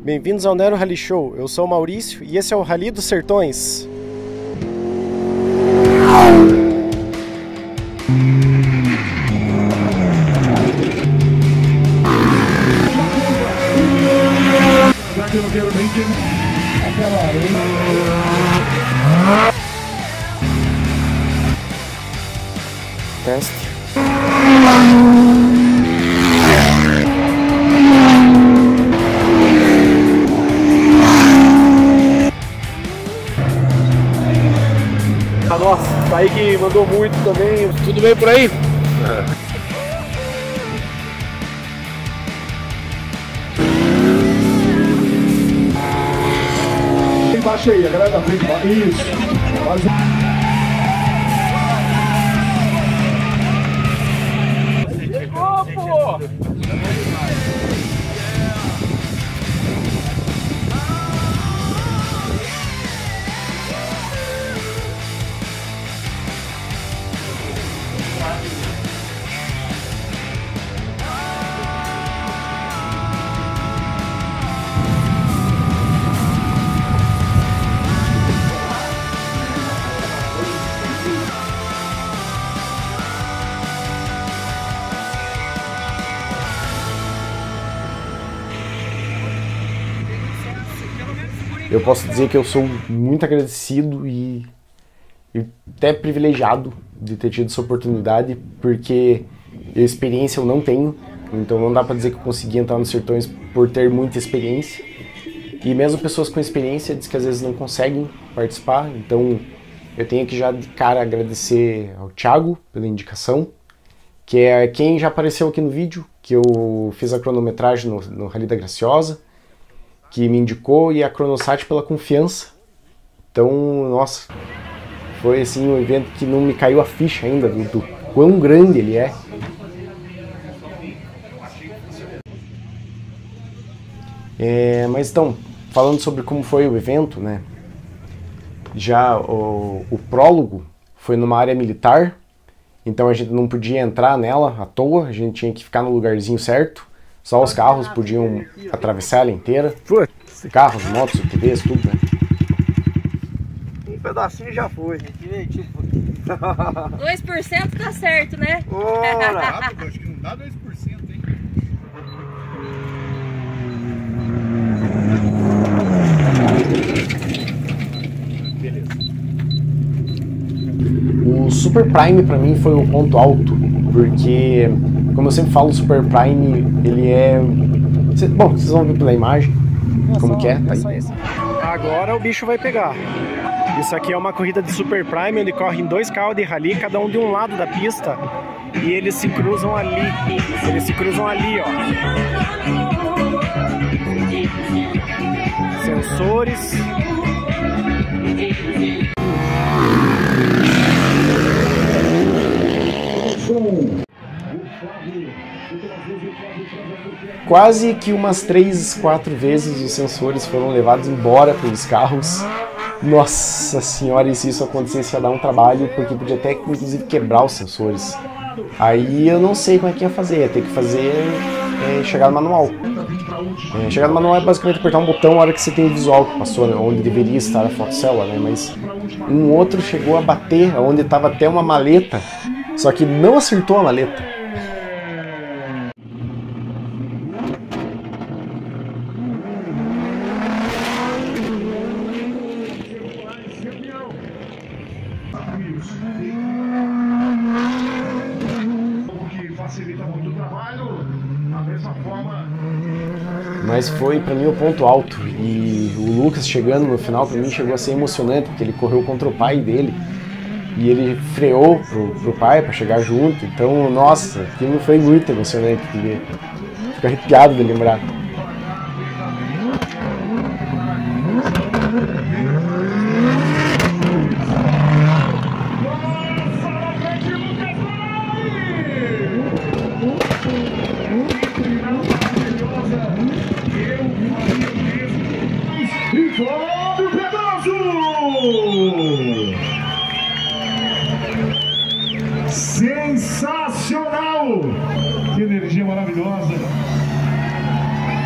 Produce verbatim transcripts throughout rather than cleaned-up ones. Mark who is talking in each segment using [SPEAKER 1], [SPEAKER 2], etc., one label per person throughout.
[SPEAKER 1] Bem-vindos ao Nero Rally Show, eu sou o Maurício e esse é o Rally dos Sertões. Teste.
[SPEAKER 2] Nossa, tá aí que mandou muito também. Tudo bem por aí? É.
[SPEAKER 3] Embaixo aí, a galera da frente. Isso. Faz...
[SPEAKER 2] Chegou, pô!
[SPEAKER 1] Eu posso dizer que eu sou muito agradecido e, e até privilegiado de ter tido essa oportunidade, porque experiência eu não tenho, então não dá pra dizer que eu consegui entrar nos Sertões por ter muita experiência. E mesmo pessoas com experiência dizem que às vezes não conseguem participar, então eu tenho que já de cara agradecer ao Thiago pela indicação, que é quem já apareceu aqui no vídeo, que eu fiz a cronometragem no, no Rally da Graciosa, que me indicou, e a Cronosat pela confiança. Então, nossa, foi assim um evento que não me caiu a ficha ainda do, do quão grande ele é. É, mas então, falando sobre como foi o evento, né? Já o, o prólogo foi numa área militar, então a gente não podia entrar nela à toa, a gente tinha que ficar no lugarzinho certo. Só os carros podiam atravessar ela inteira. Carros, motos, U T Vs, tudo, né?
[SPEAKER 2] Um pedacinho já foi.
[SPEAKER 4] dois por cento tá certo, né?
[SPEAKER 3] Ora, acho que não dá dois por cento, hein?
[SPEAKER 1] Beleza. O Super Prime pra mim foi o ponto alto, porque, como eu sempre falo, o Super Prime, ele é... Bom, vocês vão ver pela imagem como que é, tá aí.
[SPEAKER 2] Agora o bicho vai pegar.
[SPEAKER 1] Isso aqui é uma corrida de Super Prime, onde correm dois carros de rally, cada um de um lado da pista, e eles se cruzam ali, eles se cruzam ali, ó. Sensores. Quase que umas três, quatro vezes os sensores foram levados embora pelos carros. Nossa senhora, e se isso acontecesse ia dar um trabalho, porque podia até inclusive quebrar os sensores. Aí eu não sei como é que ia fazer, ia ter que fazer é, chegar no manual. É, chegar no manual é basicamente apertar um botão na hora que você tem o visual que passou, né, onde deveria estar a fotocélula, né, mas um outro chegou a bater onde estava até uma maleta, só que não acertou a maleta. Mas foi pra mim o ponto alto, e o Lucas chegando no final pra mim chegou a ser emocionante, porque ele correu contra o pai dele e ele freou pro, pro pai pra chegar junto, então nossa, aquilo foi muito emocionante de ver, fico arrepiado de lembrar.
[SPEAKER 3] Sensacional! Que energia maravilhosa!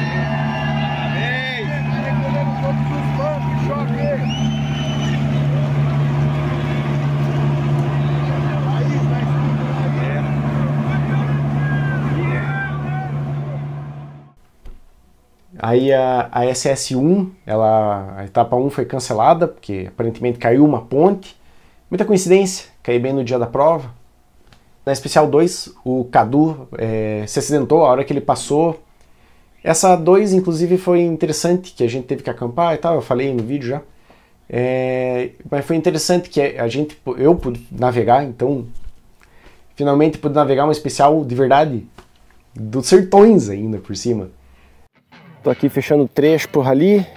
[SPEAKER 1] Aí a, a S S um, ela, a etapa um foi cancelada, porque aparentemente caiu uma ponte. Muita coincidência, caiu bem no dia da prova. Na Especial dois, o Cadu é, se acidentou a hora que ele passou. Essa dois, inclusive, foi interessante, que a gente teve que acampar e tal, eu falei no vídeo já. É, mas foi interessante que a gente, eu pude navegar, então finalmente pude navegar uma especial de verdade, dos sertões ainda por cima. Tô aqui fechando o trecho pro rally.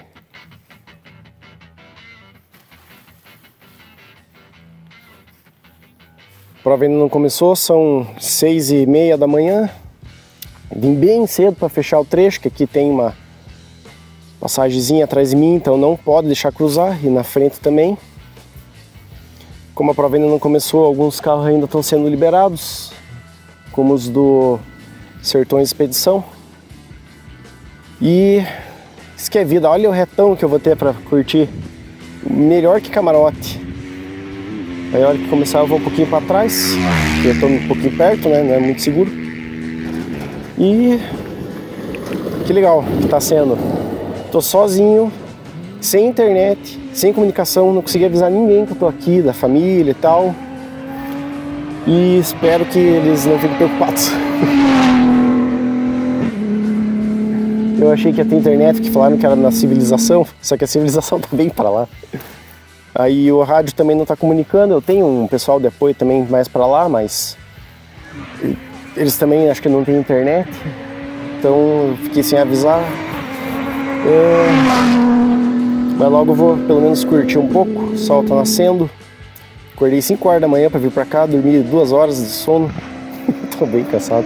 [SPEAKER 1] A prova ainda não começou, são seis e meia da manhã. Vim bem cedo para fechar o trecho, que aqui tem uma passagemzinha atrás de mim, então não pode deixar cruzar, e na frente também. Como a prova ainda não começou, alguns carros ainda estão sendo liberados, como os do Sertões Expedição. E isso que é vida, olha o retão que eu vou ter para curtir, melhor que camarote. Aí a hora que começar eu vou um pouquinho para trás, porque eu estou um pouquinho perto, né? Não é muito seguro. E que legal que está sendo. Tô sozinho, sem internet, sem comunicação, não consegui avisar ninguém que eu tô aqui, da família e tal. E espero que eles não fiquem preocupados. Eu achei que ia ter internet, que falaram que era na civilização, só que a civilização tá bem para lá. Aí o rádio também não tá comunicando, eu tenho um pessoal de apoio também mais para lá, mas eles também acho que não tem internet, então eu fiquei sem avisar. É... Mas logo eu vou pelo menos curtir um pouco, o sol tá nascendo. Acordei cinco horas da manhã para vir para cá, dormi duas horas de sono, tô bem cansado.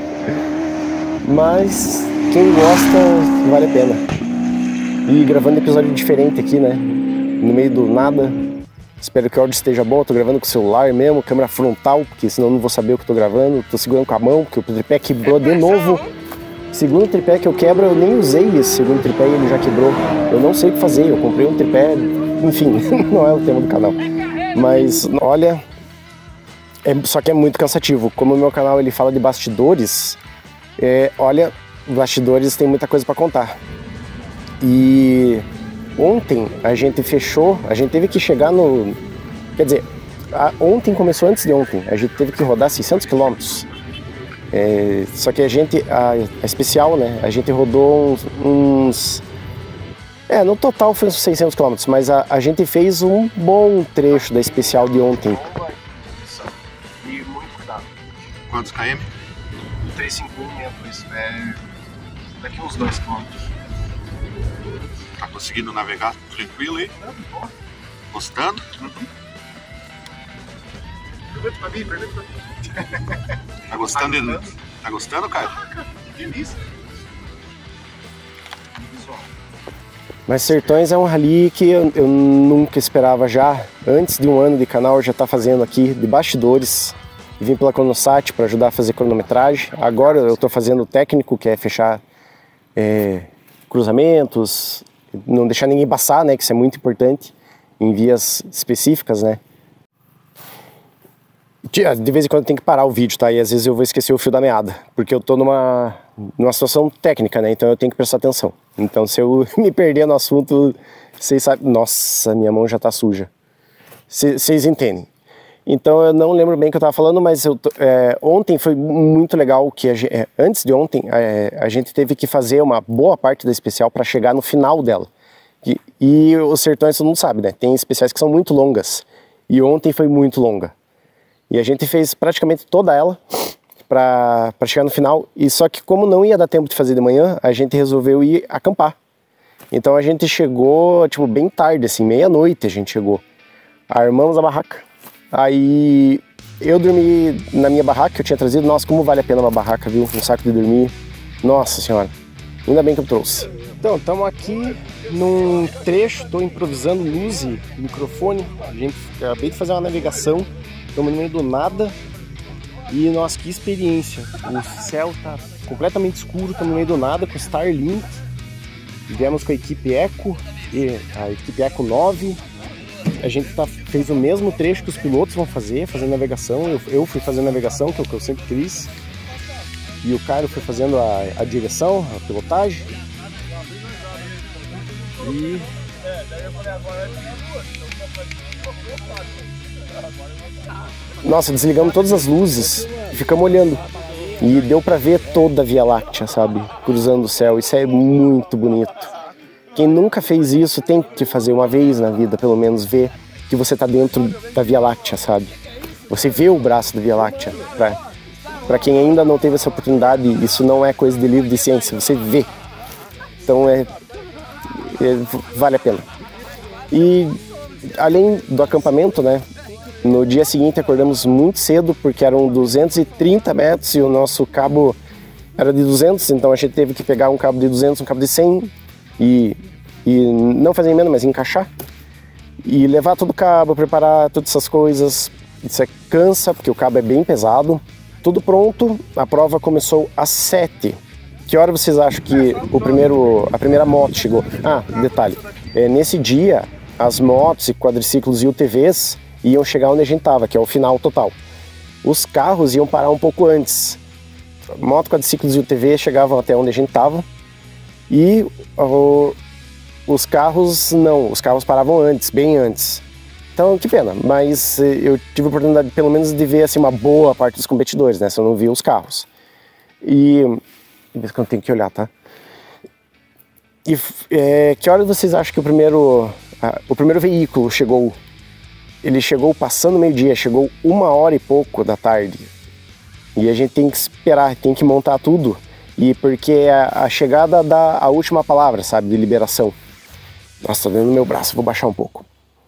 [SPEAKER 1] Mas quem gosta, vale a pena. E gravando episódio diferente aqui, né? No meio do nada. Espero que o áudio esteja bom. Eu tô gravando com o celular mesmo, câmera frontal, porque senão eu não vou saber o que eu tô gravando. Tô segurando com a mão, porque o tripé quebrou de novo. Segundo tripé que eu quebro, eu nem usei esse segundo tripé e ele já quebrou. Eu não sei o que fazer, eu comprei um tripé, enfim, não é o tema do canal. Mas, olha, é, só que é muito cansativo. Como o meu canal ele fala de bastidores, é, olha, bastidores tem muita coisa para contar. E ontem a gente fechou, a gente teve que chegar no... Quer dizer, a, ontem começou antes de ontem, a gente teve que rodar seiscentos quilômetros. É, só que a gente, a, a especial, né, a gente rodou uns... uns é, no total foi uns seiscentos quilômetros, mas a, a gente fez um bom trecho da especial de ontem.
[SPEAKER 3] E muito cuidado. Quantos km?
[SPEAKER 1] trezentos e cinquenta e um, é, daqui uns dois quilômetros.
[SPEAKER 3] Tá conseguindo navegar tranquilo aí? Gostando? Uhum. Pergunta pra mim, pergunta pra mim. Tá gostando, tá gostando? Tá gostando, cara? Que delícia.
[SPEAKER 1] Mas Sertões é um rally que eu, eu nunca esperava já. Antes de um ano de canal eu já tá fazendo aqui de bastidores. Vim pela Cronosat para ajudar a fazer cronometragem. Agora eu tô fazendo o técnico, que é fechar é, cruzamentos, não deixar ninguém passar, né? Que isso é muito importante em vias específicas, né? De vez em quando tem que parar o vídeo, tá? E às vezes eu vou esquecer o fio da meada, porque eu tô numa, numa situação técnica, né? Então eu tenho que prestar atenção. Então se eu me perder no assunto, vocês sabem... Nossa, minha mão já tá suja. Vocês entendem. Então eu não lembro bem o que eu tava falando, mas eu, é, ontem foi muito legal que a gente, é, antes de ontem é, a gente teve que fazer uma boa parte da especial para chegar no final dela. E, e os Sertões todo mundo sabe, né? Tem especiais que são muito longas. E ontem foi muito longa. E a gente fez praticamente toda ela para chegar no final. E só que como não ia dar tempo de fazer de manhã, a gente resolveu ir acampar. Então a gente chegou tipo bem tarde, assim, meia-noite a gente chegou. Armamos a barraca. Aí eu dormi na minha barraca que eu tinha trazido. Nossa, como vale a pena uma barraca, viu? Um saco de dormir. Nossa senhora, ainda bem que eu trouxe. Então, estamos aqui num trecho, estou improvisando luz e microfone. A gente acabei de fazer uma navegação. Estamos no meio do nada e, nossa, que experiência. O céu tá completamente escuro, estamos no meio do nada com Starlink. Viemos com a equipe Eco, a equipe Eco nove. A gente tá, fez o mesmo trecho que os pilotos vão fazer, fazendo navegação. Eu, eu fui fazendo navegação, que é o que eu sempre quis. E o Caio foi fazendo a, a direção, a pilotagem.
[SPEAKER 2] E...
[SPEAKER 1] Nossa, desligamos todas as luzes e ficamos olhando. E deu pra ver toda a Via Láctea, sabe? Cruzando o céu. Isso é muito bonito. Quem nunca fez isso tem que fazer uma vez na vida, pelo menos, ver que você tá dentro da Via Láctea, sabe? Você vê o braço da Via Láctea. Pra, pra quem ainda não teve essa oportunidade, isso não é coisa de livro de ciência, você vê. Então é, é vale a pena. E além do acampamento, né? No dia seguinte acordamos muito cedo, porque eram duzentos e trinta metros e o nosso cabo era de duzentos, então a gente teve que pegar um cabo de duzentos, um cabo de cem e, e não fazer emenda, mas encaixar. E levar todo o cabo, preparar todas essas coisas. Isso é cansa, porque o cabo é bem pesado. Tudo pronto, a prova começou às sete. Que hora vocês acham que o primeiro, a primeira moto chegou? Ah, detalhe, é, nesse dia as motos e quadriciclos e U T Vs iam chegar onde a gente estava, que é o final total. Os carros iam parar um pouco antes. Moto, quadriciclos e U T V chegavam até onde a gente estava. E o, os carros não, os carros paravam antes, bem antes. Então, que pena, mas eu tive a oportunidade pelo menos de ver assim, uma boa parte dos competidores, né? Se eu não vi os carros. E... que eu tenho que olhar, tá? E é, que hora vocês acham que o primeiro, a, o primeiro veículo chegou? Ele chegou passando meio-dia, chegou uma hora e pouco da tarde. E a gente tem que esperar, tem que montar tudo. E porque a, a chegada dá a última palavra, sabe, de liberação. Nossa, tô dentro do meu braço, vou baixar um pouco.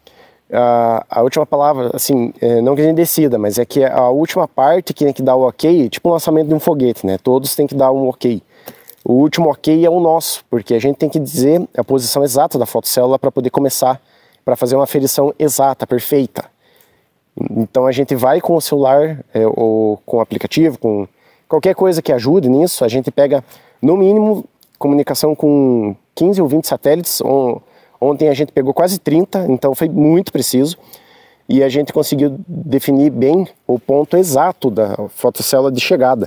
[SPEAKER 1] A, a última palavra, assim, é, não que a gente decida, mas é que a última parte que tem que dar o ok, tipo o lançamento de um foguete, né? Todos têm que dar um ok. O último ok é o nosso, porque a gente tem que dizer a posição exata da fotocélula para poder começar, para fazer uma aferição exata, perfeita. Então a gente vai com o celular, é, ou com o aplicativo, com qualquer coisa que ajude nisso, a gente pega, no mínimo, comunicação com quinze ou vinte satélites. Ontem a gente pegou quase trinta, então foi muito preciso. E a gente conseguiu definir bem o ponto exato da fotocélula de chegada.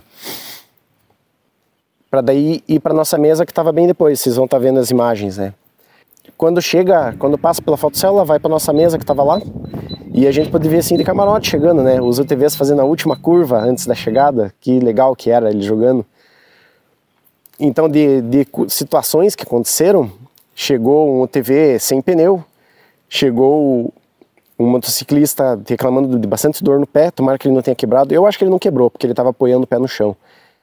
[SPEAKER 1] Para daí ir para nossa mesa que estava bem depois, vocês vão estar vendo as imagens, né? Quando chega, quando passa pela fotocélula, vai para nossa mesa que estava lá. E a gente pode ver assim de camarote chegando, né? Os U T Vs fazendo a última curva antes da chegada. Que legal que era ele jogando. Então, de, de situações que aconteceram, chegou um U T V sem pneu, chegou um motociclista reclamando de bastante dor no pé, tomara que ele não tenha quebrado. Eu acho que ele não quebrou, porque ele estava apoiando o pé no chão.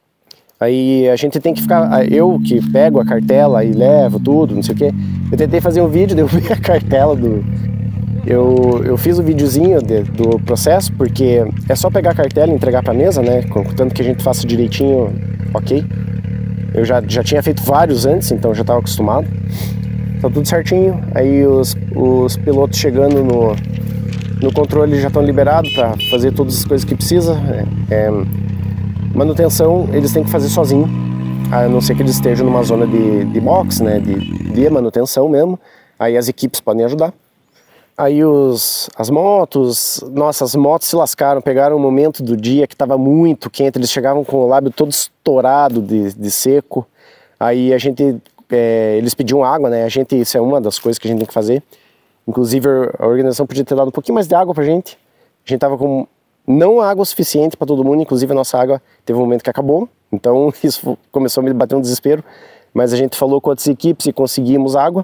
[SPEAKER 1] Aí a gente tem que ficar, eu que pego a cartela e levo tudo, não sei o que. Eu tentei fazer um vídeo, eu vi a cartela do... Eu, eu fiz o um videozinho de, do processo, porque é só pegar a cartela e entregar para a mesa, né? Contanto que a gente faça direitinho, ok. Eu já, já tinha feito vários antes, então já estava acostumado. Tá tudo certinho. Aí os, os pilotos chegando no, no controle já estão liberados para fazer todas as coisas que precisa. É, é, manutenção eles têm que fazer sozinho, a não ser que eles estejam numa zona de, de box, né, de, de manutenção mesmo. Aí as equipes podem ajudar. Aí os, as motos, nossa, as motos se lascaram, pegaram um momento do dia que estava muito quente, eles chegavam com o lábio todo estourado de, de seco. Aí a gente, é, eles pediam água, né, a gente, isso é uma das coisas que a gente tem que fazer. Inclusive a organização podia ter dado um pouquinho mais de água pra gente. A gente tava com não água suficiente para todo mundo, inclusive a nossa água teve um momento que acabou, então isso começou a me bater um desespero, mas a gente falou com outras equipes e conseguimos água.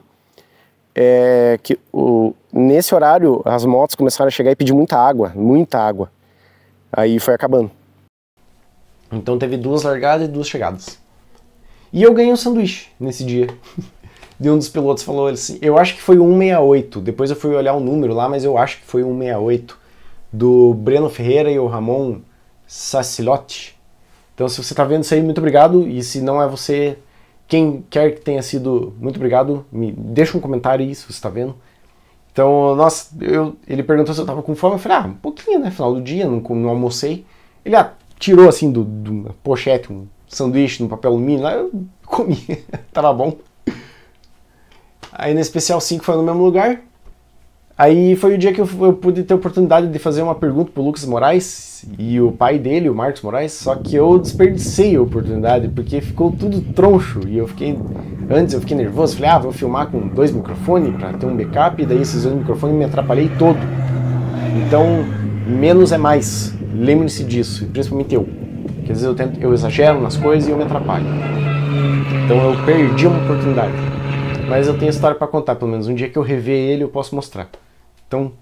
[SPEAKER 1] É, que o, nesse horário as motos começaram a chegar e pedir muita água, muita água, aí foi acabando. Então teve duas largadas e duas chegadas. E eu ganhei um sanduíche nesse dia. De um dos pilotos falou assim, eu acho que foi o cento e sessenta e oito, depois eu fui olhar o número lá, mas eu acho que foi o cento e sessenta e oito. Do Breno Ferreira e o Ramon Sacilotti. Então se você está vendo isso aí, muito obrigado. E se não é você, quem quer que tenha sido, muito obrigado. Me deixa um comentário aí se você está vendo. Então, nossa, eu, ele perguntou se eu estava com fome. Eu falei, ah, um pouquinho, né? Final do dia, não, não almocei. Ele ah, tirou assim do, do uma pochete um sanduíche no papel alumínio. Lá eu comi, tava bom. Aí no especial cinco foi no mesmo lugar. Aí foi o dia que eu, eu pude ter a oportunidade de fazer uma pergunta pro Lucas Moraes e o pai dele, o Marcos Moraes, só que eu desperdicei a oportunidade, porque ficou tudo troncho, e eu fiquei, antes eu fiquei nervoso, falei, ah, vou filmar com dois microfones para ter um backup, e daí esses dois microfones me atrapalhei todo. Então, menos é mais, lembre-se disso, principalmente eu, que às vezes eu, tento, eu exagero nas coisas e eu me atrapalho. Então eu perdi uma oportunidade, mas eu tenho história para contar, pelo menos um dia que eu rever ele eu posso mostrar. Então...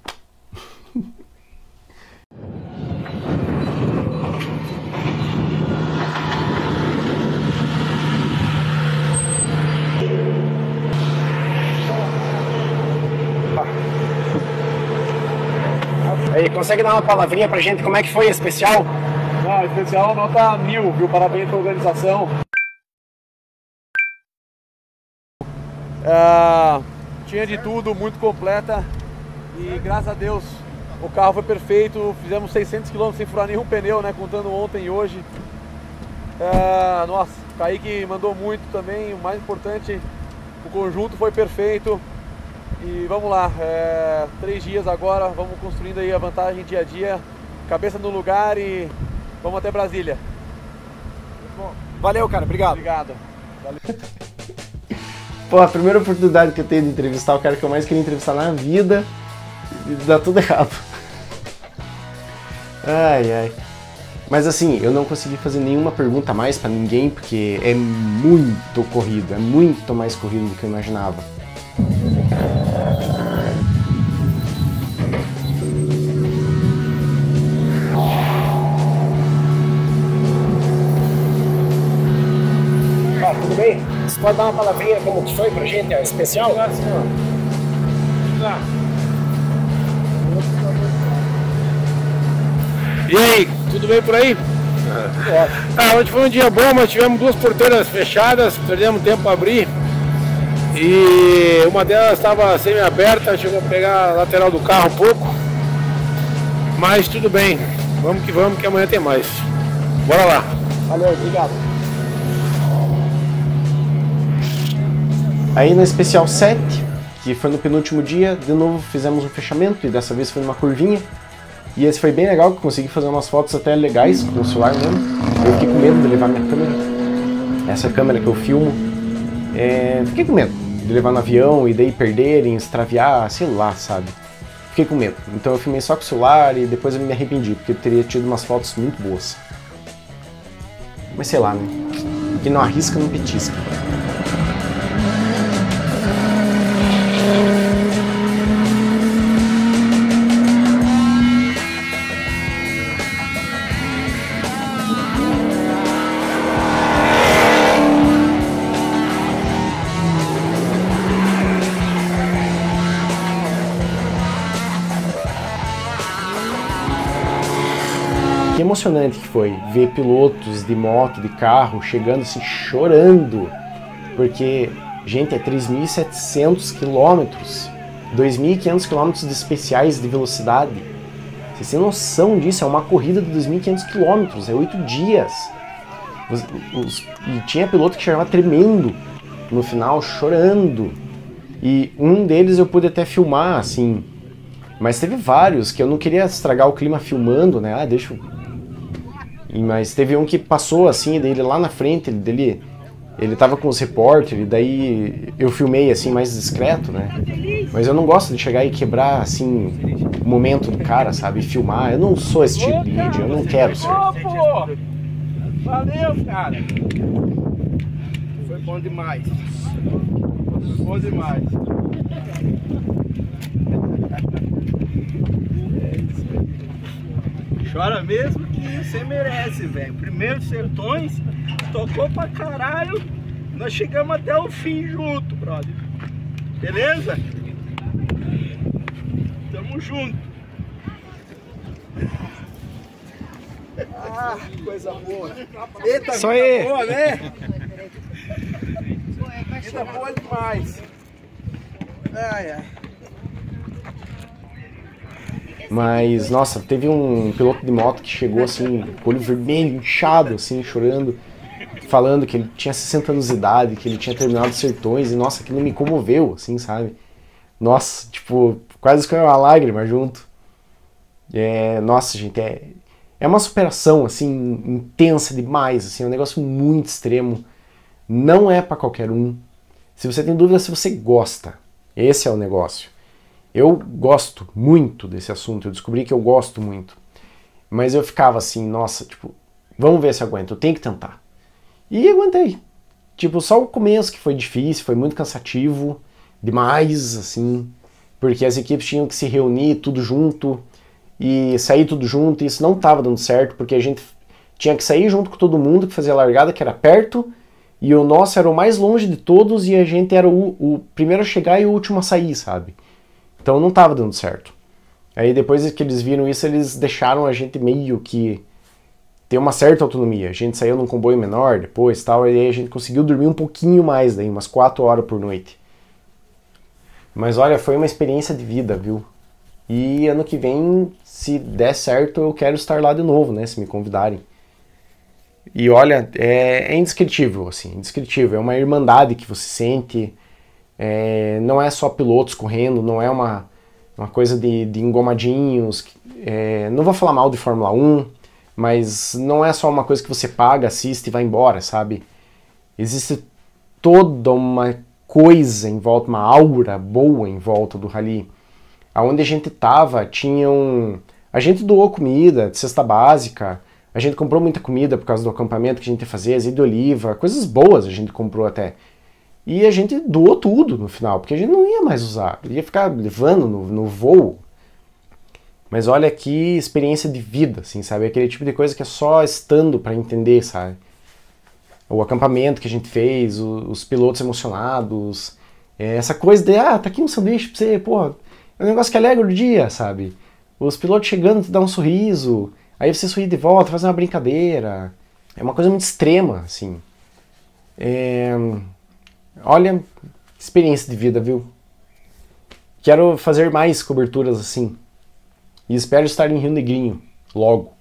[SPEAKER 1] Aí, consegue dar uma palavrinha pra gente como é que foi a especial?
[SPEAKER 2] Não, especial nota mil, viu? Parabéns pela organização. É, tinha de tudo, muito completa. E graças a Deus o carro foi perfeito, fizemos seiscentos quilômetros sem furar nenhum pneu, né, contando ontem e hoje. É, nossa, o Kaique mandou muito também, o mais importante, o conjunto foi perfeito. E vamos lá, é, três dias agora, vamos construindo aí a vantagem dia a dia, cabeça no lugar e vamos até Brasília.
[SPEAKER 1] Bom, valeu, cara, obrigado.
[SPEAKER 2] Obrigado. Valeu.
[SPEAKER 1] Pô, a primeira oportunidade que eu tenho de entrevistar o cara que eu mais queria entrevistar na vida, e dá tudo errado. Ai, ai. Mas assim, eu não consegui fazer nenhuma pergunta a mais pra ninguém, porque é muito corrido, é muito mais corrido do que eu imaginava. Ah, tudo bem? Você pode dar uma palavrinha como que foi pra gente, é especial? Claro, senhor. Tá.
[SPEAKER 2] E aí, tudo bem por aí? Ah, hoje foi um dia bom, mas tivemos duas porteiras fechadas, perdemos tempo para abrir. E uma delas estava semi-aberta, chegou a pegar a lateral do carro um pouco. Mas tudo bem, vamos que vamos, que amanhã tem mais. Bora lá.
[SPEAKER 1] Valeu, obrigado. Aí no especial sete, que foi no penúltimo dia, de novo fizemos um fechamento e dessa vez foi numa curvinha. E esse foi bem legal, que eu consegui fazer umas fotos até legais com o celular mesmo. Eu fiquei com medo de levar minha câmera, essa câmera que eu filmo. É... Fiquei com medo de levar no avião e daí perderem, extraviar, sei lá, sabe? Fiquei com medo. Então eu filmei só com o celular e depois eu me arrependi, porque eu teria tido umas fotos muito boas. Mas sei lá, né? Quem não arrisca, não petisca. Que emocionante que foi ver pilotos de moto, de carro, chegando assim, chorando, porque, gente, é três mil e setecentos quilômetros, dois mil e quinhentos quilômetros de especiais de velocidade. Vocês têm noção disso? É uma corrida de dois mil e quinhentos quilômetros, é oito dias. Os, os, e tinha piloto que chegava tremendo no final, chorando. E um deles eu pude até filmar, assim, mas teve vários que eu não queria estragar o clima filmando, né? Ah, deixa eu... Mas teve um que passou assim, daí ele lá na frente, dele, ele tava com os repórteres, daí eu filmei assim mais discreto, né? Mas eu não gosto de chegar e quebrar assim o momento do cara, sabe? Filmar. Eu não sou esse tipo de vídeo, eu não quero ser.
[SPEAKER 2] Valeu, cara. Foi bom demais. Foi bom demais. Chora mesmo que você merece, velho. Primeiro Sertões, tocou pra caralho. Nós chegamos até o fim junto, brother. Beleza? Tamo junto. Ah, coisa boa. Eita,
[SPEAKER 1] Isso
[SPEAKER 2] coisa
[SPEAKER 1] aí.
[SPEAKER 2] boa, né? Vida boa demais. Ai, ai.
[SPEAKER 1] Mas, nossa, teve um piloto de moto que chegou assim, com o olho vermelho, inchado, assim, chorando, falando que ele tinha sessenta anos de idade, que ele tinha terminado os Sertões, e nossa, aquilo me comoveu, assim, sabe? Nossa, tipo, quase escorreu uma lágrima junto. É, nossa, gente, é, é uma superação, assim, intensa demais, assim, é um negócio muito extremo. Não é pra qualquer um. Se você tem dúvida se você gosta, esse é o negócio. Eu gosto muito desse assunto, eu descobri que eu gosto muito. Mas eu ficava assim, nossa, tipo, vamos ver se aguento, eu tenho que tentar. E aguentei. Tipo, só o começo que foi difícil, foi muito cansativo, demais, assim, porque as equipes tinham que se reunir tudo junto e sair tudo junto, e isso não estava dando certo, porque a gente tinha que sair junto com todo mundo que fazia a largada, que era perto, e o nosso era o mais longe de todos, e a gente era o, o primeiro a chegar e o último a sair, sabe? Então não estava dando certo. Aí depois que eles viram isso, eles deixaram a gente meio que ter uma certa autonomia. A gente saiu num comboio menor depois, tal, e aí a gente conseguiu dormir um pouquinho mais, daí, umas quatro horas por noite. Mas olha, foi uma experiência de vida, viu? E ano que vem, se der certo, eu quero estar lá de novo, né? Se me convidarem. E olha, é, é indescritível, assim, indescritível. É uma irmandade que você sente. É, não é só pilotos correndo, não é uma, uma coisa de, de engomadinhos. É, não vou falar mal de Fórmula um, mas não é só uma coisa que você paga, assiste e vai embora, sabe? Existe toda uma coisa em volta, uma aura boa em volta do rally. Aonde a gente tava, tinham... A gente doou comida, de cesta básica, a gente comprou muita comida por causa do acampamento que a gente ia fazer, azeite de oliva, coisas boas a gente comprou até. E a gente doou tudo no final, porque a gente não ia mais usar, ia ficar levando no, no voo. Mas olha que experiência de vida, assim, sabe? Aquele tipo de coisa que é só estando para entender, sabe? O acampamento que a gente fez, o, os pilotos emocionados, é, essa coisa de, ah, tá aqui um sanduíche pra você, pô, é um negócio que alegra o dia, sabe? Os pilotos chegando, te dão um sorriso, aí você sorri de volta, faz uma brincadeira. É uma coisa muito extrema, assim. É... Olha, experiência de vida, viu? Quero fazer mais coberturas assim. E espero estar em Rio Negrinho, logo.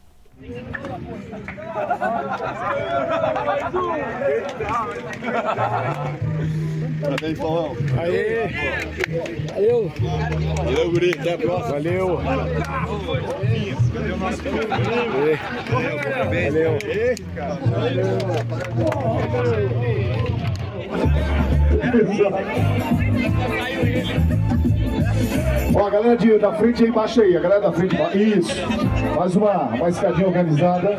[SPEAKER 3] Parabéns, Paulão.
[SPEAKER 2] Aê! Valeu!
[SPEAKER 3] Valeu, guri. Até a próxima.
[SPEAKER 2] Valeu!
[SPEAKER 3] Cadê o nosso piloto?
[SPEAKER 2] Parabéns! Valeu!
[SPEAKER 5] Ó, a galera de, da frente aí embaixo aí, a galera da frente, isso, mais uma, uma escadinha organizada.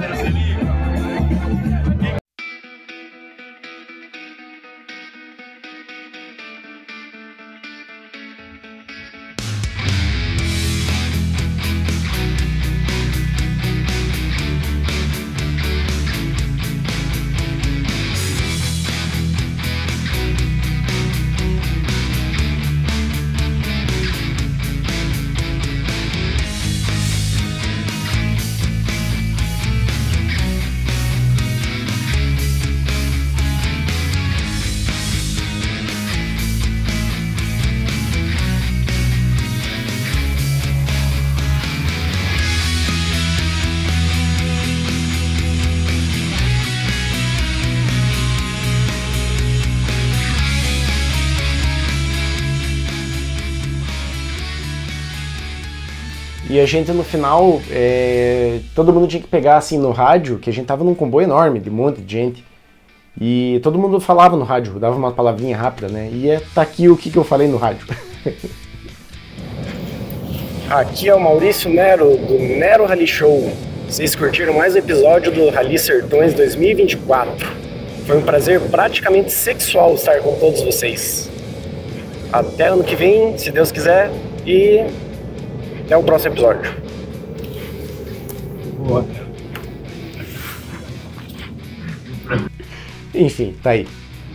[SPEAKER 1] E a gente no final, é, todo mundo tinha que pegar assim no rádio, que a gente tava num comboio enorme, de um monte de gente. E todo mundo falava no rádio, dava uma palavrinha rápida, né? E é, tá aqui o que, que eu falei no rádio. Aqui é o Maurício Nero, do Nero Rally Show. Vocês curtiram mais um episódio do Rally Sertões dois mil e vinte e quatro. Foi um prazer praticamente sexual estar com todos vocês. Até ano que vem, se Deus quiser, e até o próximo episódio. Boa. Enfim, tá aí.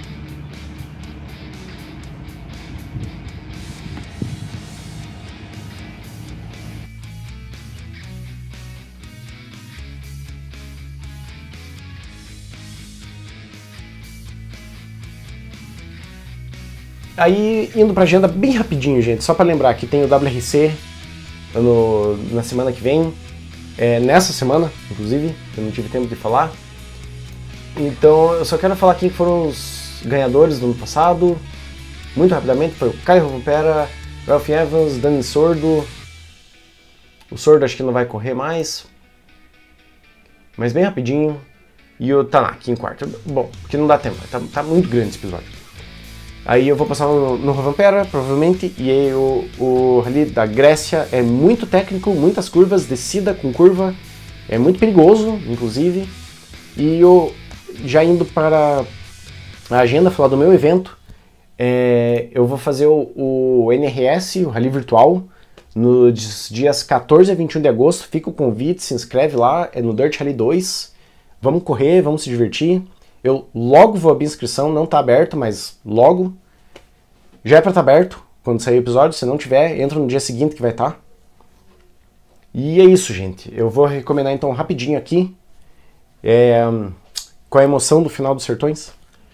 [SPEAKER 1] Aí, indo pra agenda bem rapidinho, gente, só pra lembrar que tem o W R C no, na semana que vem, é, nessa semana, inclusive, eu não tive tempo de falar. Então, eu só quero falar quem foram os ganhadores do ano passado, muito rapidamente. Foi o Caio Rompera, Ralph Evans, Dani Sordo. O Sordo acho que não vai correr mais. Mas bem rapidinho. E o Tanaka em quarto. Bom, porque não dá tempo, tá, tá muito grande esse episódio. Aí eu vou passar no, no Rovanpera, provavelmente. E aí o, o Rally da Grécia é muito técnico, muitas curvas, descida com curva. É muito perigoso, inclusive. E eu, já indo para a agenda, falar do meu evento. É, eu vou fazer o, o N R S, o Rally Virtual, nos dias quatorze a vinte e um de agosto. Fica o convite, se inscreve lá, é no Dirt Rally dois. Vamos correr, vamos se divertir. Eu logo vou abrir inscrição, não tá aberto, mas logo. Já é pra estar aberto quando sair o episódio, se não tiver, entra no dia seguinte que vai estar. E é isso, gente. Eu vou recomendar então rapidinho aqui, é, com a emoção do final dos Sertões,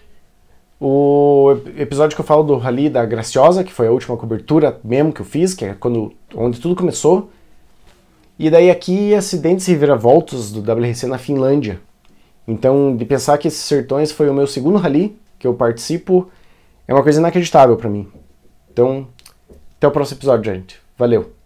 [SPEAKER 1] o episódio que eu falo do Rally da Graciosa, que foi a última cobertura mesmo que eu fiz, que é quando, onde tudo começou. E daí aqui, acidentes e reviravoltas do W R C na Finlândia. Então, de pensar que esses Sertões foi o meu segundo rally que eu participo, é uma coisa inacreditável pra mim. Então, até o próximo episódio, gente. Valeu!